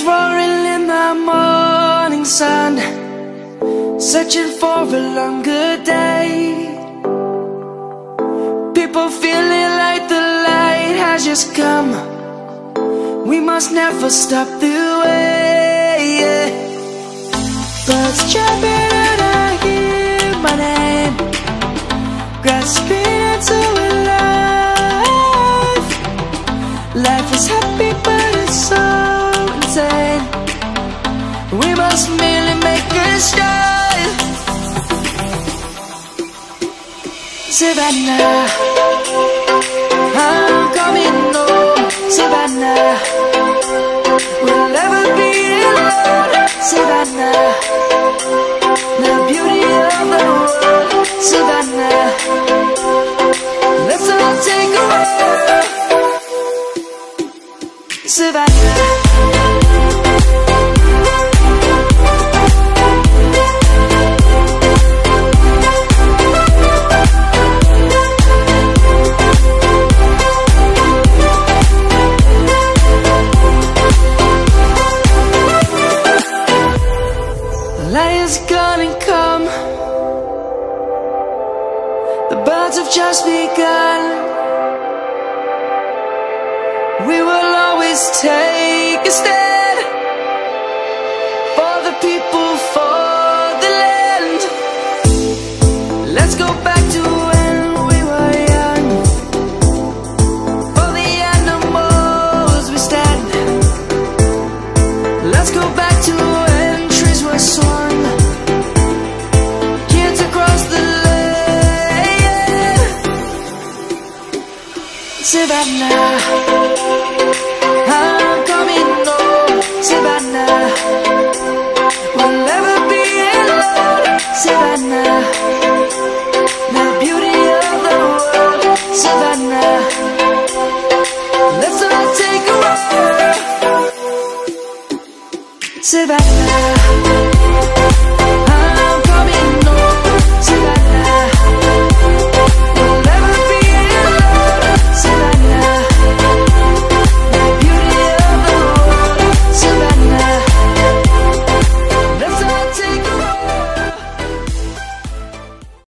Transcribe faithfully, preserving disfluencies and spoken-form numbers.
lions roaring in the morning sun, searching for a longer day. People feeling like the light has just come. We must never stop the way, yeah. Birds jumping and I hear my name, grasping into a life. Life is happy but it's so insane. We must merely make a start. Savannah, I'm coming home. Savannah, we'll never be alone. Savannah, the beauty of the world. Savannah, let's all take a walk. Savannah, lion's gonna come. The birds have just begun. We will always take a stand for the people, for the land. Let's go back to when we were young. For the animals we stand. Let's go back to when trees were swung, kids across the land. Savannah, I'm coming home. Savannah, we'll never be alone. Savannah, the beauty of the world. Savannah, let's all take a walk. Savannah.